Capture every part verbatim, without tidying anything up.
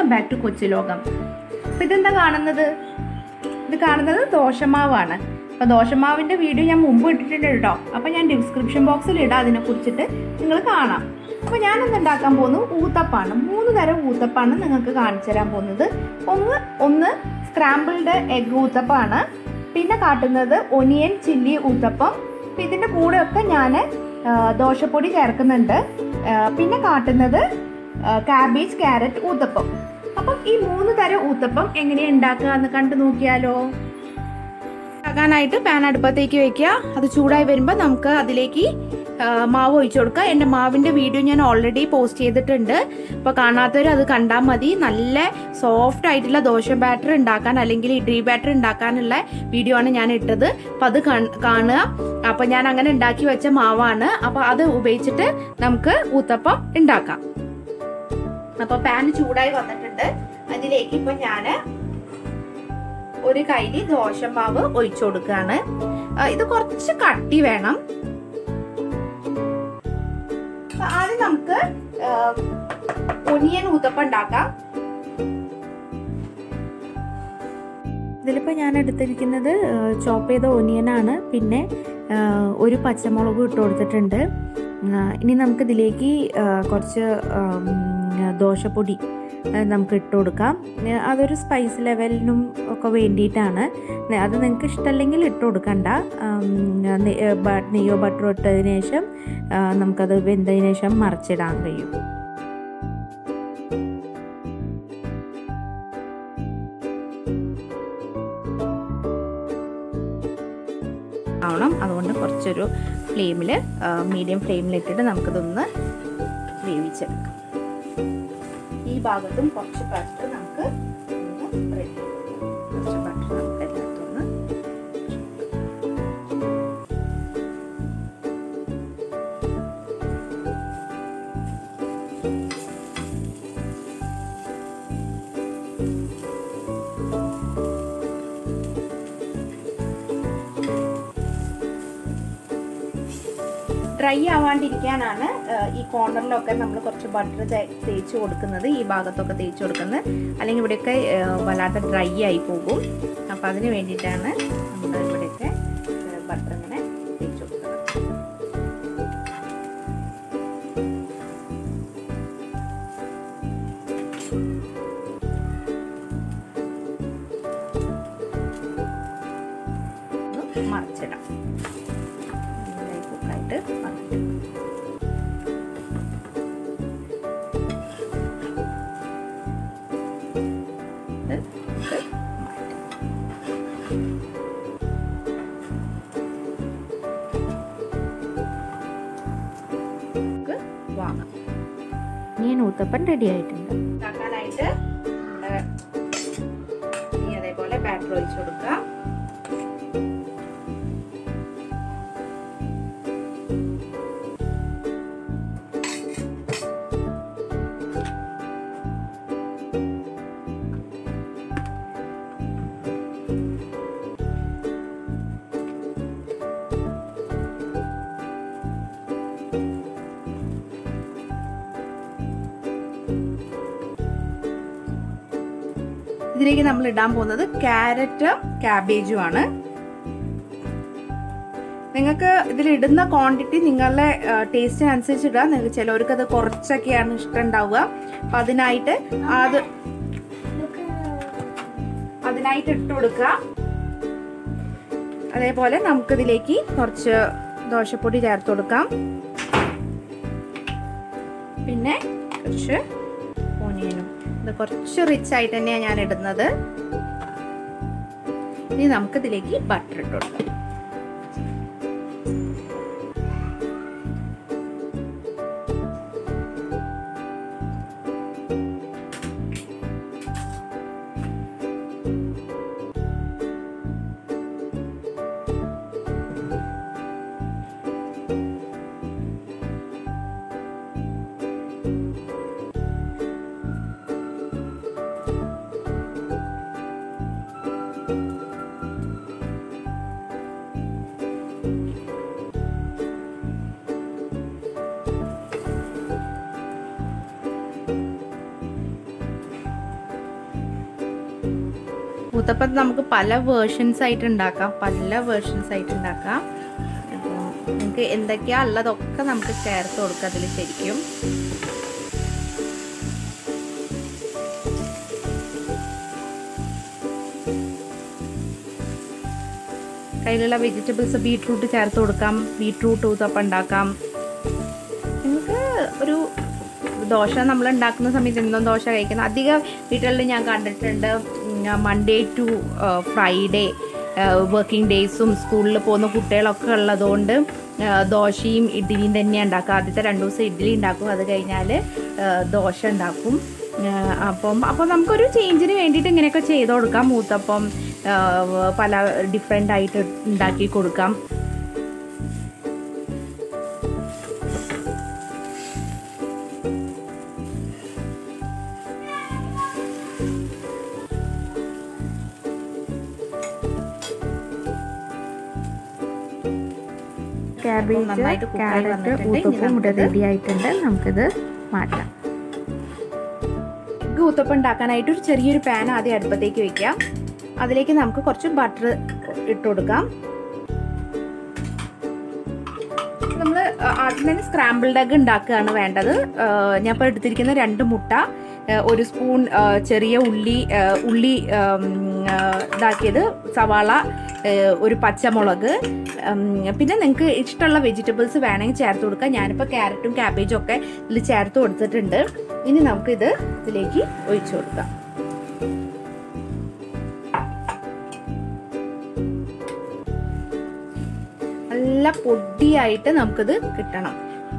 Welcome back to കൊച്ചു ലോകം. അപ്പോൾ ഇതെന്താ കാണുന്നത്? ഇത് കാണുന്നത് ദോശമാവാണ്. അപ്പോൾ ദോശമാവിൻ്റെ വീഡിയോ ഞാൻ മുമ്പ് ഇട്ടിട്ടുണ്ട് കേട്ടോ. അപ്പോൾ ഞാൻ ഡിസ്ക്രിപ്ഷൻ ബോക്സിൽ ഇടാം, അതിനെക്കുറിച്ചിട്ട് നിങ്ങൾ കാണാം. അപ്പോൾ ഞാനിന്ന് ഉണ്ടാക്കാൻ പോകുന്നത് ഊത്തപ്പാണ്. മൂന്ന് തരം ഊത്തപ്പാണ് നിങ്ങൾക്ക് കാണിച്ചു തരാൻ പോകുന്നത്. ഒന്ന് ഒന്ന് സ്ക്രാമ്പിൾഡ് എഗ് ഊത്തപ്പാണ്. പിന്നെ കാട്ടുന്നത് ഒനിയൻ ചില്ലി ഊത്തപ്പം. അപ്പോൾ ഇതിൻ്റെ കൂടെയൊക്കെ ഞാൻ ദോശപ്പൊടി ചേർക്കുന്നുണ്ട്. പിന്നെ കാട്ടുന്നത് കാബേജ് ക്യാരറ്റ് ഊത്തപ്പം. അപ്പം ഈ മൂന്ന് തരം ഊത്തപ്പം എങ്ങനെയാണ് ഉണ്ടാക്കുക എന്ന് കണ്ടു നോക്കിയാലോ. ഉണ്ടാക്കാനായിട്ട് പാൻ അടുപ്പത്തേക്ക് വെക്കുക. അത് ചൂടായി വരുമ്പോൾ നമുക്ക് അതിലേക്ക് മാവ് ഒഴിച്ചു കൊടുക്കുക. എൻ്റെ മാവിൻ്റെ വീഡിയോ ഞാൻ ഓൾറെഡി പോസ്റ്റ് ചെയ്തിട്ടുണ്ട്. അപ്പോൾ കാണാത്തവർ അത് കണ്ടാൽ മതി. നല്ല സോഫ്റ്റ് ആയിട്ടുള്ള ദോശ ബാറ്റർ ഉണ്ടാക്കാൻ അല്ലെങ്കിൽ ഇഡ്ഡലി ബാറ്റർ ഉണ്ടാക്കാനുള്ള വീഡിയോ ആണ് ഞാൻ ഇട്ടത്. അപ്പോൾ അത് കാണുക. അപ്പോൾ ഞാൻ അങ്ങനെ ഉണ്ടാക്കി വെച്ച മാവാണ്. അപ്പോൾ അത് ഉപയോഗിച്ചിട്ട് നമുക്ക് ഊത്തപ്പം ഉണ്ടാക്കാം. അപ്പോൾ പാൻ ചൂടായി വന്നിട്ടുണ്ട്. അതിലേക്ക് ഇപ്പം ഞാൻ ഒരു കൈലി ദോശമാവ് ഒഴിച്ചു കൊടുക്കുകയാണ്. ഇത് കുറച്ച് കട്ടി വേണം. ആദ്യം നമുക്ക് ഒനിയൻ ഊത്തപ്പം ഉണ്ടാക്കാം. ഇതിലിപ്പോൾ ഞാൻ എടുത്തിരിക്കുന്നത് ചോപ്പ് ചെയ്ത ഒനിയനാണ്. പിന്നെ ഒരു പച്ചമുളകും ഇട്ട് കൊടുത്തിട്ടുണ്ട്. ഇനി നമുക്കിതിലേക്ക് കുറച്ച് ദോശപ്പൊടി നമുക്ക് ഇട്ട് കൊടുക്കാം. അതൊരു സ്പൈസ് ലെവലിനും ഒക്കെ വേണ്ടിയിട്ടാണ്. അത് നിങ്ങൾക്ക് ഇഷ്ടമല്ലെങ്കിൽ ഇട്ട് കൊടുക്കണ്ട. നെയ്യോ ബട്ടറോ ഇട്ടതിന് ശേഷം നമുക്കത് വെന്തതിന് ശേഷം മറിച്ചിടാൻ കഴിയും. ആവണം. അതുകൊണ്ട് കുറച്ചൊരു ഫ്ലെയിമിൽ മീഡിയം ഫ്ലെയിമിലിട്ടിട്ട് നമുക്കിതൊന്ന് വേവിച്ചെടുക്കാം. ഈ ഭാഗത്തും കുറച്ച് ബട്ടർ നമുക്ക് ഒന്ന് റെഡി കുറച്ച് ബട്ടർ നമുക്ക് എല്ലാത്തൊന്ന് ഡ്രൈ ആവാണ്ടിരിക്കാനാണ് ഈ കോർണറിലൊക്കെ നമ്മൾ കുറച്ച് ബട്ടർ തേച്ച് കൊടുക്കുന്നത്. ഈ ഭാഗത്തൊക്കെ തേച്ച് കൊടുക്കുന്നത്, അല്ലെങ്കിൽ ഇവിടെയൊക്കെ വല്ലാത്ത ഡ്രൈ ആയി പോകും. അപ്പം അതിന് വേണ്ടിയിട്ടാണ് നമ്മൾ ഇവിടെയൊക്കെ ബട്ടർ ഇങ്ങനെ തേച്ച് കൊടുക്കുന്നത്. മറിച്ചിടാം. കുക്കായിട്ട് മറിച്ചിടാം. വാങ്ങാം. ഞാൻ ഊത്തപ്പം റെഡി ആയിട്ടുണ്ട്. ഉണ്ടാക്കാനായിട്ട് ഇനി അതേപോലെ ബാറ്റർ ഒഴിച്ചു കൊടുക്കാം. ഇതിലേക്ക് നമ്മൾ ഇടാൻ പോകുന്നത് ക്യാരറ്റും ക്യാബേജും ആണ്. നിങ്ങൾക്ക് ഇതിലിടുന്ന ക്വാണ്ടിറ്റി നിങ്ങളുടെ ടേസ്റ്റിനനുസരിച്ച് ഇടാം. നിങ്ങൾക്ക് ചിലവർക്ക് അത് കുറച്ചൊക്കെയാണ് ഇഷ്ടം ഉണ്ടാവുക. അപ്പം അതിനായിട്ട് അത് അതിനായിട്ട് ഇട്ട് കൊടുക്കുക. അതേപോലെ നമുക്കിതിലേക്ക് കുറച്ച് ദോശപ്പൊടി ചേർത്ത് കൊടുക്കാം. പിന്നെ കുറച്ച് ഓനിയനും. ഇത് കുറച്ച് റിച്ച് ആയിട്ട് തന്നെയാണ് ഞാൻ ഇടുന്നത്. ഇനി നമുക്കിതിലേക്ക് ബട്ടർ ഇട്ട് കൊടുക്കാം. ഊത്തപ്പം നമുക്ക് പല വേർഷൻസ് ആയിട്ട് ഉണ്ടാക്കാം, പല വേർഷൻസ് ആയിട്ട് ഉണ്ടാക്കാം. അപ്പോൾ നമുക്ക് എന്തൊക്കെയാണ് ഉള്ളതൊക്കെ നമുക്ക് ചേർത്ത് കൊടുക്കാം അതിൽ ശരിക്കും. കയ്യിലുള്ള വെജിറ്റബിൾസ് ബീട്രൂട്ട് ചേർത്ത് കൊടുക്കാം, ബീട്രൂട്ട് ഊത്തപ്പം ഉണ്ടാക്കാം. നിങ്ങൾക്ക് ഒരു ദോശ നമ്മൾ ഉണ്ടാക്കുന്ന സമയത്ത് എന്നും ദോശ കഴിക്കുന്നത് അധികം വീട്ടുകളിൽ ഞാൻ കണ്ടിട്ടുണ്ട്. മൺഡേ ടു ഫ്രൈഡേ വർക്കിംഗ് ഡേയ്സും സ്കൂളിൽ പോകുന്ന കുട്ടികളൊക്കെ ഉള്ളതുകൊണ്ട് ദോശയും ഇഡ്ഡലിയും തന്നെയാണ് ഉണ്ടാക്കുക. ആദ്യത്തെ രണ്ട് ദിവസം ഇഡ്ഡലി ഉണ്ടാക്കും, അത് കഴിഞ്ഞാൽ ദോശ ഉണ്ടാക്കും. അപ്പം അപ്പോൾ നമുക്കൊരു ചേഞ്ചിന് വേണ്ടിയിട്ട് ഇങ്ങനെയൊക്കെ ചെയ്ത് കൊടുക്കാം. ഊത്തപ്പം പല ഡിഫറെൻ്റ് ആയിട്ട് ഉണ്ടാക്കി കൊടുക്കാം. കാബേജ് കാരറ്റ് ഊത്തപ്പം ഇവിടെ റെഡി ആയിട്ടുണ്ട്. നമുക്കിത് മാറ്റാം. എഗ്ഗ് ഊത്തപ്പം ഉണ്ടാക്കാനായിട്ട് ഒരു ചെറിയൊരു പാൻ ആദ്യം അടുപ്പത്തേക്ക് വെക്കാം. അതിലേക്ക് നമുക്ക് കുറച്ച് ബട്ടർ ഇട്ട് കൊടുക്കാം. നമ്മൾ ആദ്യം തന്നെ സ്ക്രാമ്പിൾഡ് എഗ്ഗ് ഉണ്ടാക്കുകയാണ് വേണ്ടത്. ഞാൻ ഇപ്പോൾ എടുത്തിരിക്കുന്ന രണ്ട് മുട്ട, ഒരു സ്പൂൺ ചെറിയ ഉള്ളി ഉള്ളി ഇതാക്കിയത്, സവാള, ഒരു പച്ചമുളക്, പിന്നെ നിങ്ങൾക്ക് ഇഷ്ടമുള്ള വെജിറ്റബിൾസ് വേണമെങ്കിൽ ചേർത്ത് കൊടുക്കാം. ഞാനിപ്പോൾ ക്യാരറ്റും ക്യാബേജും ഒക്കെ ഇതിൽ ചേർത്ത് കൊടുത്തിട്ടുണ്ട്. ഇനി നമുക്കിത് ഇതിലേക്ക് ഒഴിച്ചു കൊടുക്കാം. നല്ല പൊടിയായിട്ട് നമുക്കിത് കിട്ടണം.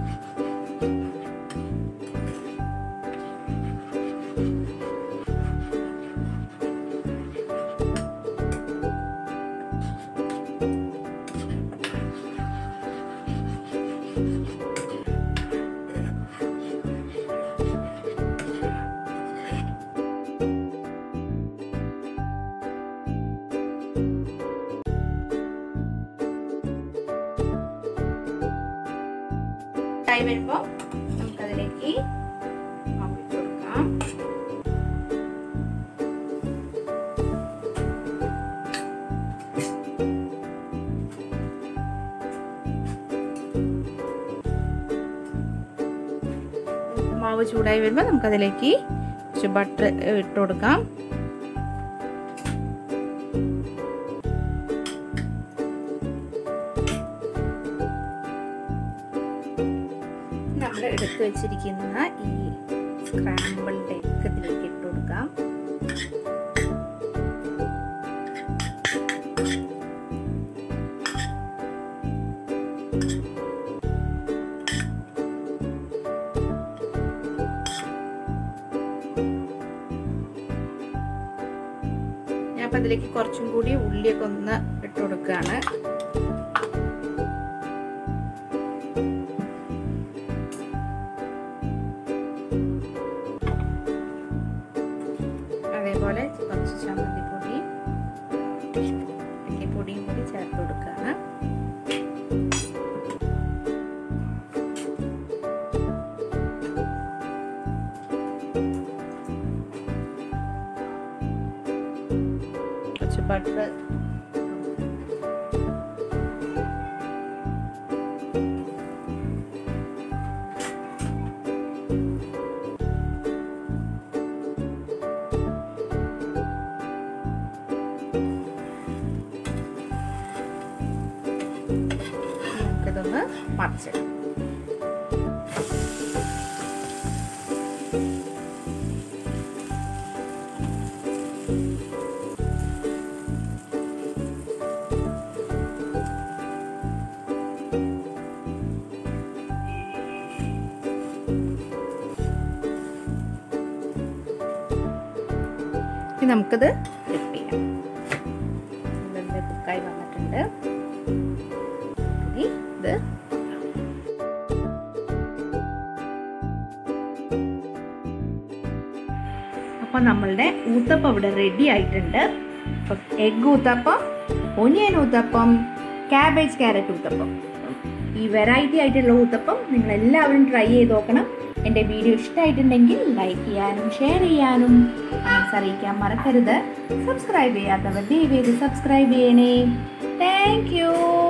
വരുമ്പോൾ നമുക്കതിലേക്ക് ഇട്ട് കൊടുക്കാം. മാവ് ചൂടായി വരുമ്പോൾ നമുക്കതിലേക്ക് കുറച്ച് ബട്ടർ ഇട്ട് കൊടുക്കാം. നമ്മൾ എടുത്ത് വെച്ചിരിക്കുന്ന ഈ സ്ക്രാമ്പിൾഡ് എഗ്ഗ് ഇതിലേക്ക് ഇട്ട് കൊടുക്കാം. ഞാൻ അപ്പം അതിലേക്ക് കുറച്ചും കൂടി ഉള്ളിയൊക്കെ ഒന്ന് ഇട്ട് കൊടുക്കുകയാണ്. അതേപോലെ കുറച്ച് ചമ്മന്തിപ്പൊടി പൊടിയും കൂടി ചേർത്ത് കൊടുക്കുകയാണ്. കുറച്ച് ബട്ടർ, നമുക്കിതൊന്ന് മറിച്ചിടാം. ഇനി നമുക്കിത് ഫ്ലിപ്പ് ചെയ്യാം. ഇതിൻ്റെ കുക്കായി വന്നിട്ടുണ്ട്. ഇനി ഇത് അപ്പോൾ നമ്മളുടെ ഊത്തപ്പം ഇവിടെ റെഡി ആയിട്ടുണ്ട്. Egg uttapam, onion uttapam, cabbage carrot uttapam. ഈ വെറൈറ്റി ആയിട്ടുള്ള ഊത്തപ്പം നിങ്ങളെല്ലാവരും ട്രൈ ചെയ്ത് നോക്കണം. എൻ്റെ വീഡിയോ ഇഷ്ടമായിട്ടുണ്ടെങ്കിൽ ലൈക്ക് ചെയ്യാനും ഷെയർ ചെയ്യാനും കമൻസ് അറിയിക്കാൻ മറക്കരുത്. സബ്സ്ക്രൈബ് ചെയ്യാത്തവർ ദയവേത് സബ്സ്ക്രൈബ് ചെയ്യണേ. Thank U.